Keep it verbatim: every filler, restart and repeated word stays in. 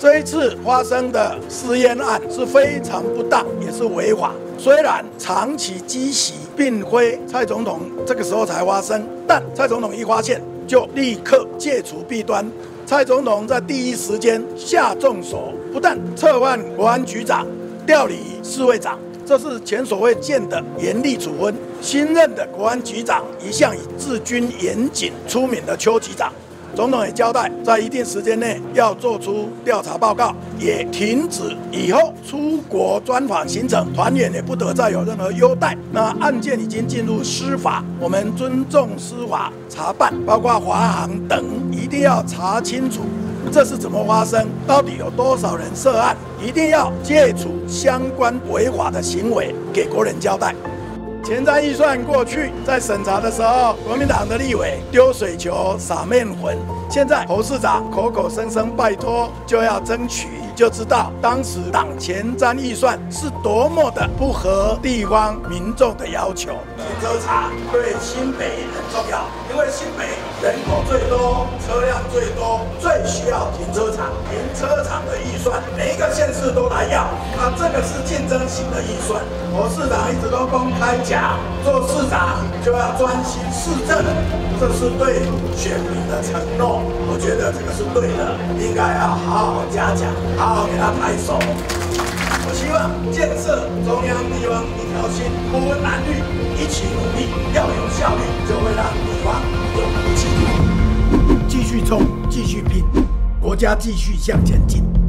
这一次发生的私烟案是非常不当，也是违法。虽然长期积习并非蔡总统这个时候才发生，但蔡总统一发现就立刻戒除弊端。蔡总统在第一时间下重手，不但撤换国安局长，调离侍卫长，这是前所未见的严厉处分。新任的国安局长一向以治军严谨出名的邱局长。总统也交代，在一定时间内要做出调查报告，也停止以后出国专访行程，团员也不得再有任何优待。那案件已经进入司法，我们尊重司法查办，包括华航等，一定要查清楚这是怎么发生，到底有多少人涉案，一定要戒除相关违法的行为，给国人交代。前瞻预算过去在审查的时候，国民党的立委丢水球撒面粉，现在侯市长口口声声拜托就要争取，就知道当时党前瞻预算是多么的不合地方民众的要求。停车场对新北很重要，因为新北人口最多，车辆最多，最需要停车场。停车场的预算每一个县市都来要，啊，这个是竞争型的预算。侯市长一直都公开讲，做市长就要专心市政，这是对选民的承诺。我觉得这个是对的，应该要好好嘉奖，好好给他拍手。我希望建设中央地方一条心，不分蓝绿，一起努力，要有效率，就会让地方有福气。继续冲，继续拼，国家继续向前进。